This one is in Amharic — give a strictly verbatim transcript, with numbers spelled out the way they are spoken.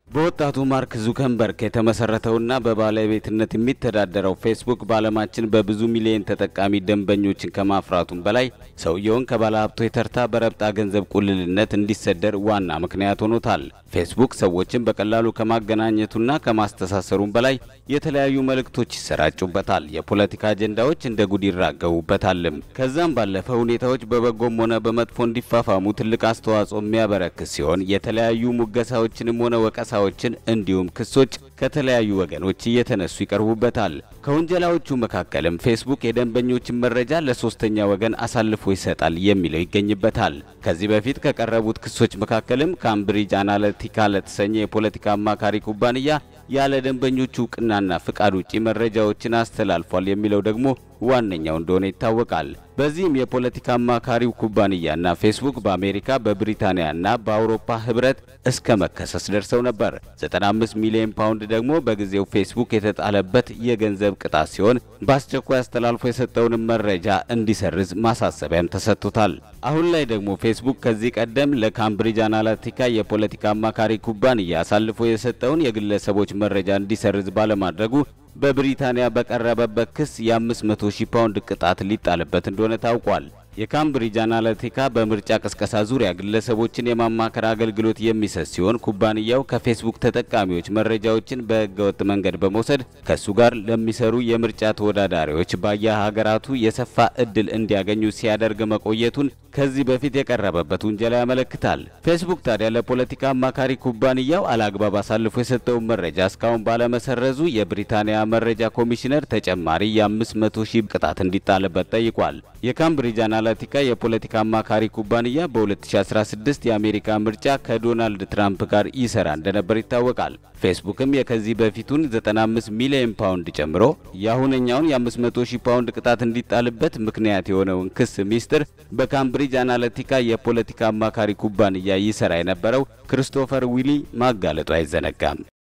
በወጣቱ ማርክ ዙከንበርግ የተመሰረተውና በባለቤትነት የሚተዳደረው ፌስቡክ በዓለማችን በብዙ ሚሊዮን ተጠቃሚ ደንበኞችን ከማፍራቱም በላይ ሰውየውን ከባለሀብቶች ተርታ በረብጣ ገንዘብ ቁልልነት እንዲሰደር ዋና ምክንያት ሆኖታል። ፌስቡክ ሰዎችን በቀላሉ ከማገናኘቱና ከማስተሳሰሩም በላይ የተለያዩ መልእክቶች ይሰራጩበታል፣ የፖለቲካ አጀንዳዎች እንደ ጉድ ይራገቡበታልም። ከዛም ባለፈ ሁኔታዎች በበጎም ሆነ በመጥፎ እንዲፋፋሙ ትልቅ አስተዋጽኦ የሚያበረክት ሲሆን የተለያዩ ሙገሳዎችንም ሆነ ወቀሳ እንዲሁም ክሶች ከተለያዩ ወገኖች እየተነሱ ይቀርቡበታል። ከወንጀላዎቹ መካከልም ፌስቡክ የደንበኞችን መረጃ ለሶስተኛ ወገን አሳልፎ ይሰጣል የሚለው ይገኝበታል። ከዚህ በፊት ከቀረቡት ክሶች መካከልም ካምብሪጅ አናሊቲካ ለተሰኘ የፖለቲካ አማካሪ ኩባንያ ያለ ደንበኞቹ እውቅናና ፍቃድ ውጪ መረጃዎችን አስተላልፏል የሚለው ደግሞ ዋነኛው እንደሆነ ይታወቃል። በዚህም የፖለቲካ አማካሪው ኩባንያና ፌስቡክ በአሜሪካ በብሪታንያና በአውሮፓ ህብረት እስከ መከሰስ ደርሰው ነበር። ዘጠና አምስት ሚሊዮን ፓውንድ ደግሞ በጊዜው ፌስቡክ የተጣለበት የገንዘብ ቅጣት ሲሆን በአስቸኳይ አስተላልፎ የሰጠውን መረጃ እንዲሰርዝ ማሳሰቢያም ተሰጥቶታል። አሁን ላይ ደግሞ ፌስቡክ ከዚህ ቀደም ለካምብሪጅ አናሊቲካ የፖለቲካ አማካሪ ኩባንያ አሳልፎ የሰጠውን የግለሰቦች መረጃ እንዲሰርዝ ባለማድረጉ በብሪታንያ በቀረበበት ክስ የአምስት መቶ ሺህ ፓውንድ ቅጣት ሊጣልበት እንደሆነ ታውቋል። የካምብሪጅ አናሊቲካ በምርጫ ቅስቀሳ ዙሪያ ግለሰቦችን የማማከር አገልግሎት የሚሰጥ ሲሆን ኩባንያው ከፌስቡክ ተጠቃሚዎች መረጃዎችን በህገወጥ መንገድ በመውሰድ ከሱ ጋር ለሚሰሩ የምርጫ ተወዳዳሪዎች በየሀገራቱ የሰፋ እድል እንዲያገኙ ሲያደርግ መቆየቱን ከዚህ በፊት የቀረበበት ውንጀላ ያመለክታል። ፌስቡክ ታዲያ ለፖለቲካ አማካሪ ኩባንያው አላግባብ አሳልፎ የሰጠውን መረጃ እስካሁን ባለመሰረዙ የብሪታንያ መረጃ ኮሚሽነር ተጨማሪ የአምስት መቶ ሺህ ቅጣት እንዲጣልበት ጠይቋል። የካምብሪጅ አናሊቲካ የፖለቲካ አማካሪ ኩባንያ በ2016 የአሜሪካ ምርጫ ከዶናልድ ትራምፕ ጋር ይሰራ እንደነበር ይታወቃል። ፌስቡክም የከዚህ በፊቱን ዘጠና አምስት ሚሊዮን ፓውንድ ጨምሮ የአሁነኛውን የአምስት መቶ ሺህ ፓውንድ ቅጣት እንዲጣልበት ምክንያት የሆነውን ክስ ሚስጥር በካምብሪጅ አናሊቲካ የፖለቲካ አማካሪ ኩባንያ ይሰራ የነበረው ክሪስቶፈር ዊሊ ማጋለጡ አይዘነጋም።